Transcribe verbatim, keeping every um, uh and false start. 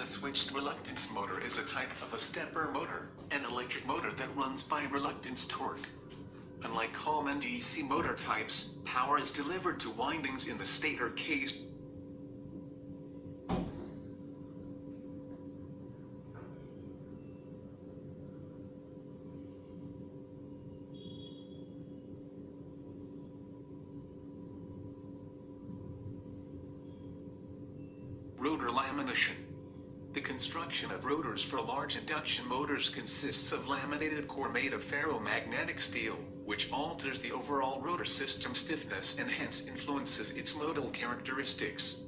switched reluctance motor is a type of a stepper motor, an electric motor that runs by reluctance torque. Unlike common D C motor types, power is delivered to windings in the stator case. Rotor lamination. The construction of rotors for large induction motors consists of laminated core made of ferromagnetic steel, which alters the overall rotor system stiffness and hence influences its modal characteristics.